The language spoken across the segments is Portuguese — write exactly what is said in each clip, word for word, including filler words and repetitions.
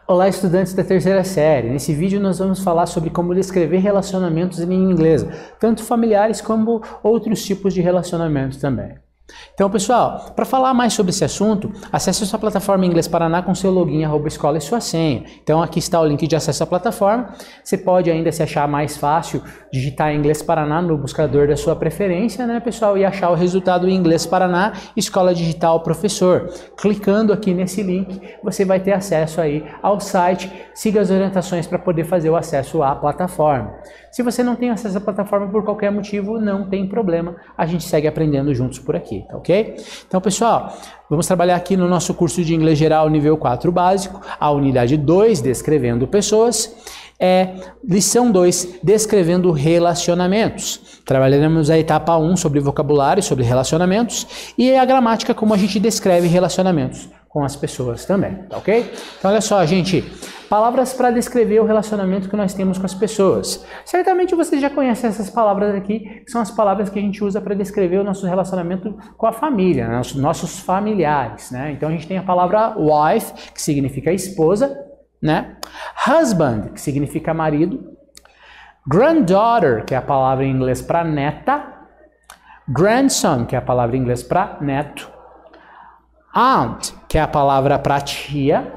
Olá, estudantes da terceira série. Nesse vídeo nós vamos falar sobre como descrever relacionamentos em língua inglesa, tanto familiares como outros tipos de relacionamentos também. Então, pessoal, para falar mais sobre esse assunto, acesse a sua plataforma Inglês Paraná com seu login, arroba escola e sua senha. Então, aqui está o link de acesso à plataforma. Você pode ainda, se achar mais fácil, digitar Inglês Paraná no buscador da sua preferência, né, pessoal? E achar o resultado em Inglês Paraná, Escola Digital Professor. Clicando aqui nesse link, você vai ter acesso aí ao site. Siga as orientações para poder fazer o acesso à plataforma. Se você não tem acesso à plataforma por qualquer motivo, não tem problema. A gente segue aprendendo juntos por aqui. Tá ok? Então, pessoal, vamos trabalhar aqui no nosso curso de Inglês Geral nível quatro básico, a unidade dois, Descrevendo Pessoas, é lição dois, Descrevendo Relacionamentos. Trabalharemos a etapa um sobre vocabulário, sobre relacionamentos, e a gramática, como a gente descreve relacionamentos com as pessoas também, tá ok? Então, olha só, gente, palavras para descrever o relacionamento que nós temos com as pessoas. Certamente vocês já conhecem essas palavras aqui, que são as palavras que a gente usa para descrever o nosso relacionamento com a família, né? Os nossos familiares, né? Então, a gente tem a palavra wife, que significa esposa, né? Husband, que significa marido. Granddaughter, que é a palavra em inglês para neta. Grandson, que é a palavra em inglês para neto. Aunt, que é a palavra para tia.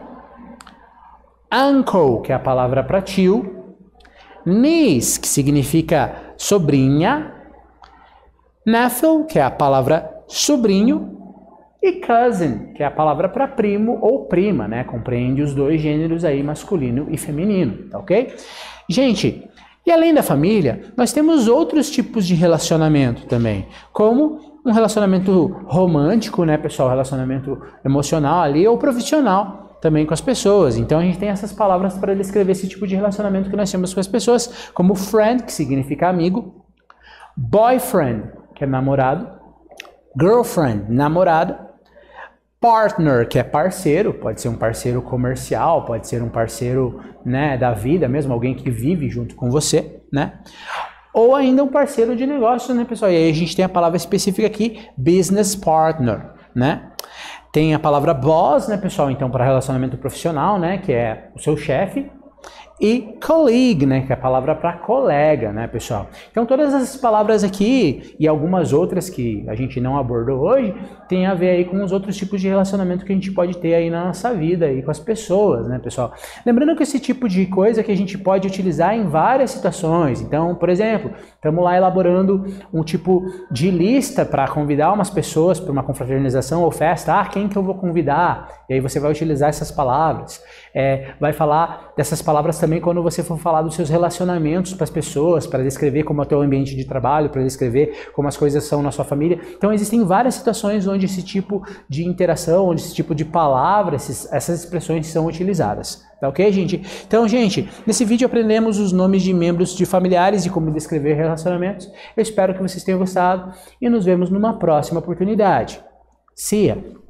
Uncle, que é a palavra para tio. Niece, que significa sobrinha. Nephew, que é a palavra sobrinho. E cousin, que é a palavra para primo ou prima, né? Compreende os dois gêneros aí, masculino e feminino, tá ok? Gente, e além da família, nós temos outros tipos de relacionamento também, como um relacionamento romântico, né, pessoal? Relacionamento emocional ali, ou profissional também com as pessoas. Então a gente tem essas palavras para descrever esse tipo de relacionamento que nós temos com as pessoas, como friend, que significa amigo, boyfriend, que é namorado, girlfriend, namorada, partner, que é parceiro, pode ser um parceiro comercial, pode ser um parceiro, né, da vida mesmo, alguém que vive junto com você, né? Ou ainda um parceiro de negócio, né, pessoal? E aí a gente tem a palavra específica aqui, business partner, né? Tem a palavra boss, né, pessoal? Então, para relacionamento profissional, né, que é o seu chefe. E colleague, né, que é a palavra para colega, né, pessoal? Então, todas essas palavras aqui e algumas outras que a gente não abordou hoje tem a ver aí com os outros tipos de relacionamento que a gente pode ter aí na nossa vida aí com as pessoas, né, pessoal? Lembrando que esse tipo de coisa que a gente pode utilizar em várias situações. Então, por exemplo, estamos lá elaborando um tipo de lista para convidar umas pessoas para uma confraternização ou festa. Ah, quem que eu vou convidar? E aí você vai utilizar essas palavras. É, vai falar dessas palavras também quando você for falar dos seus relacionamentos para as pessoas, para descrever como é o teu ambiente de trabalho, para descrever como as coisas são na sua família. Então existem várias situações onde esse tipo de interação, onde esse tipo de palavras, esses, essas expressões são utilizadas. Tá ok, gente? Então, gente, nesse vídeo aprendemos os nomes de membros de familiares e como descrever relacionamentos. Eu espero que vocês tenham gostado e nos vemos numa próxima oportunidade. See ya!